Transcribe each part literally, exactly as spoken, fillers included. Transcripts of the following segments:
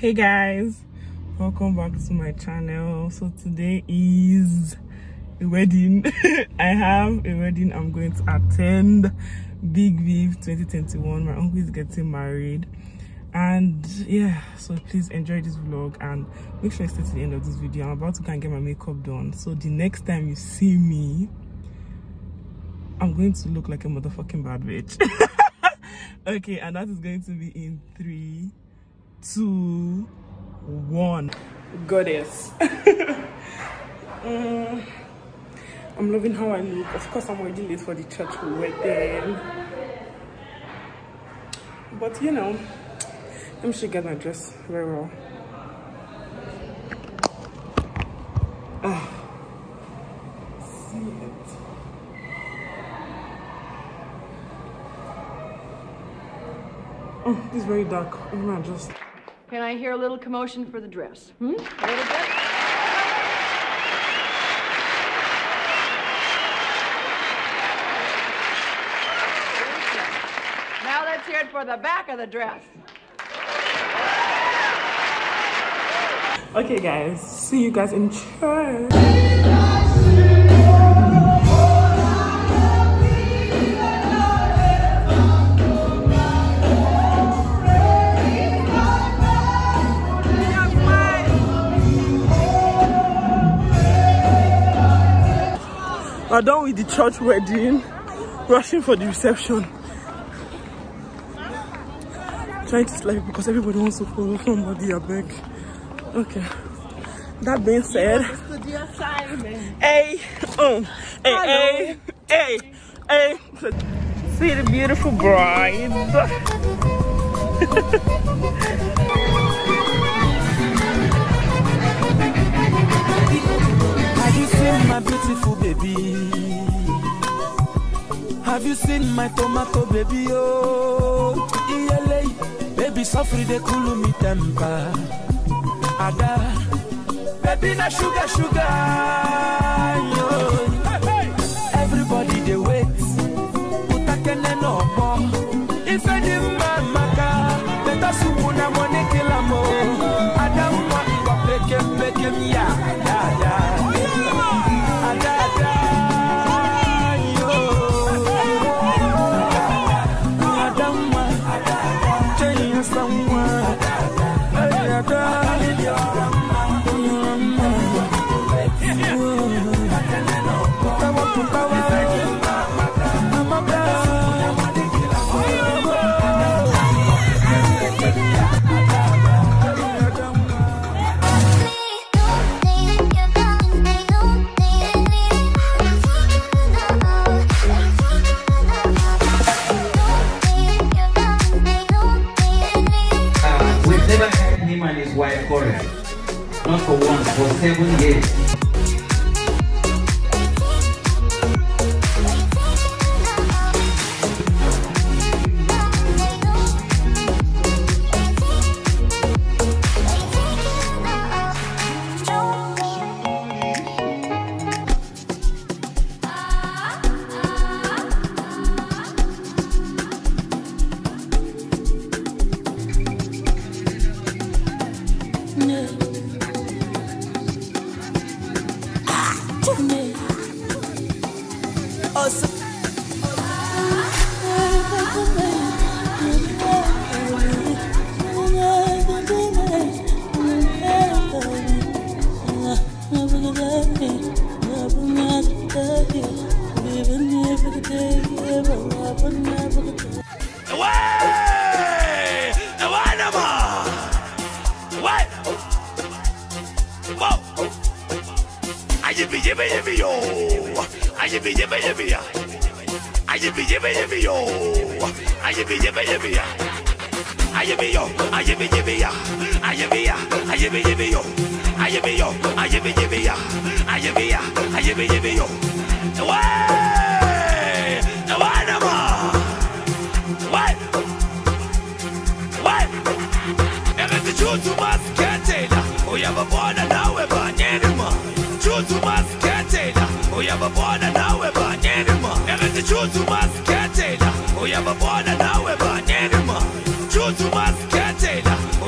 Hey guys, welcome back to my channel. So today is a wedding. I have a wedding I'm going to attend. Big Viv twenty twenty-one. My uncle is getting married, and yeah, so please enjoy this vlog and make sure you stay to the end of this video. I'm about to go and get my makeup done, so the next time you see me, I'm going to look like a motherfucking bad bitch. Okay, and that is going to be in three, two, one. Goddess. um, I'm loving how I look. Of course, I'm already late for the church wedding, but you know, let me should get my dress very well. Oh, see it. Oh, this is very dark. I'm not just. Can I hear a little commotion for the dress? Hmm? A little bit? Now let's hear it for the back of the dress. Okay, guys. See you guys in church. We're done with the church wedding, rushing for the reception. Trying to slide because everybody wants to follow somebody, I beg. Okay. That being said, hey, um, hey, hey, hey, hey. See the beautiful bride. Have you seen my beautiful baby? Have you seen my tomato baby? Oh, E L A, baby, suffer the cool me temper. Ada, baby, na sugar, sugar. Yo. Everybody they wait. Utakene no more. If I didn't maka, better sumuna money kill mo. Ada mwa mwa peke peke miya. Da da. Ada da. Yo. Ada mwa. Change someone. Ada. Wife quarrel, not for once, for seven years.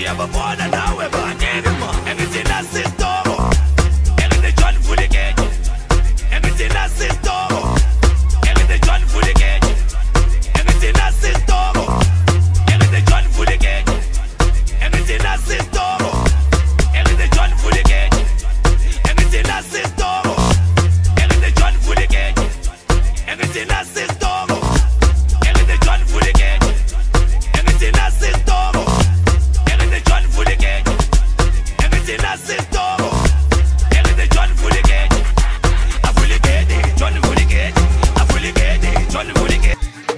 uyababona nawe banyenima engithi nasistoro engithi John Vulekeje engithi nasistoro engithi John Vulekeje engithi nasistoro engithi John Vulekeje engithi nasistoro engithi John Vulekeje engithi nasistoro engithi John Vulekeje engithi nasistoro engithi John Vulekeje engithi nasistoro engithi John Vulekeje engithi nasistoro engithi John Vulekeje avulekeje John Vulekeje avulekeje John Vulekeje.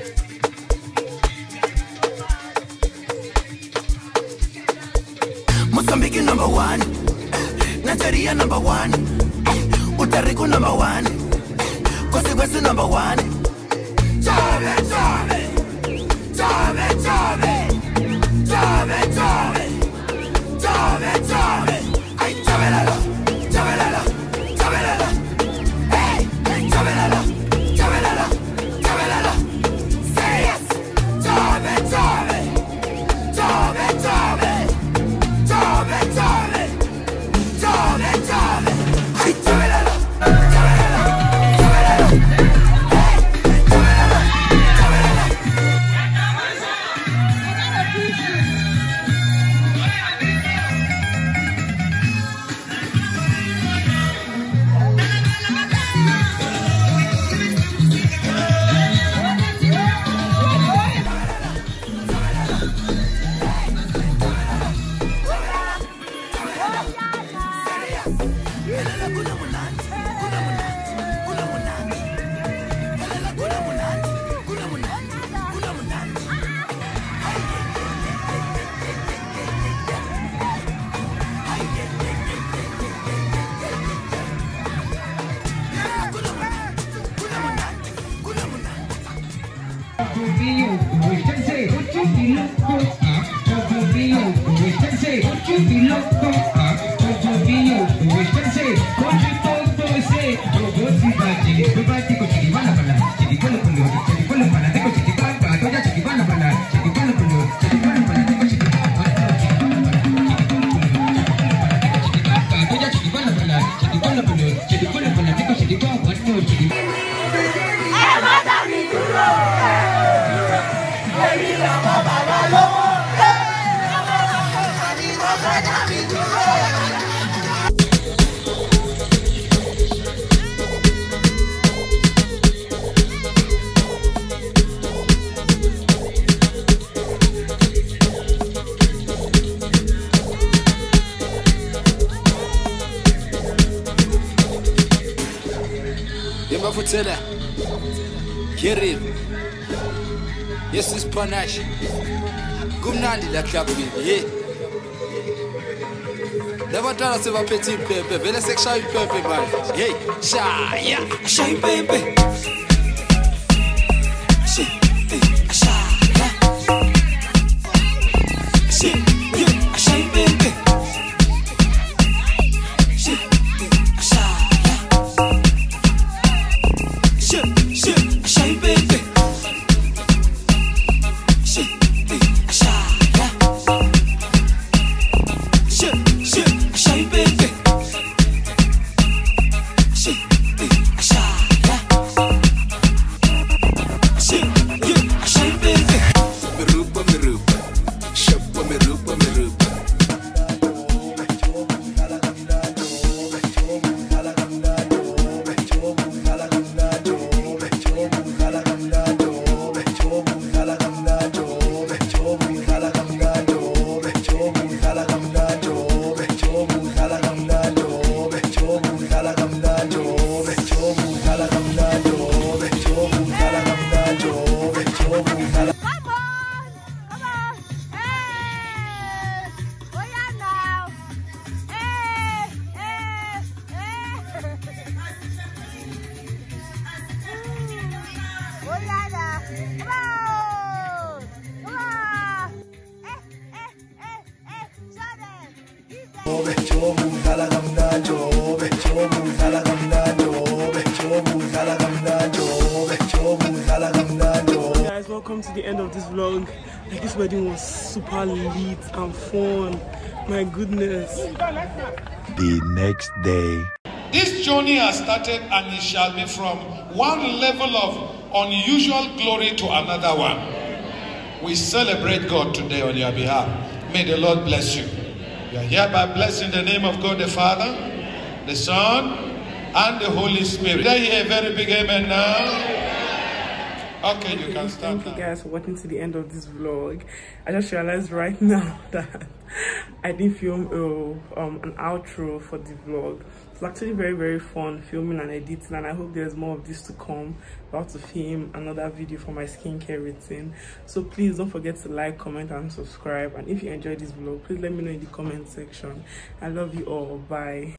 Mozambique number one, Nigeria number one, Puerto Rico number one, Costa Rica number one. Chave, chave, chave, chave, chave, chave, chave, chave. Ay, chave la la, chave la la, chave la la. Hey, chave la la, chave la la, chave la la. Serious, chave, chave, chave, chave. Chave, chave, chave, chave. Ay, chave la la, chave la la, chave la la. Hey, chave la la, chave la la. Yemafutela Keril Yes is panache Kumnandi la club hey Lavatala se va petit pepe vele seksha pepe man hey sha ya sha pepe sha sha ya sha ya sha pepe sha sha ya sha sha sha pepe sha sha ya sha sha sha pepe sha sha ya sha ya sha pepe merupa merupa shapa merupa merupa Guys, welcome to the end of this vlog. Like, this wedding was super lit and fun. My goodness. The next day. This journey has started and it shall be from one level of unusual glory to another one. We celebrate God today on your behalf. May the Lord bless you. You are hereby blessed in the name of God the Father, the Son, and the Holy Spirit. Did I hear a very big amen now? Okay, you can start. Thank you guys for watching to the end of this vlog. I just realized right now that I didn't film a, um, an outro for the vlog. It's actually very very fun filming and editing, and I hope there's more of this to come. I'm about to film another video for my skincare routine, so please don't forget to like, comment and subscribe. And if you enjoyed this vlog, please let me know in the comment section. I love you all. Bye.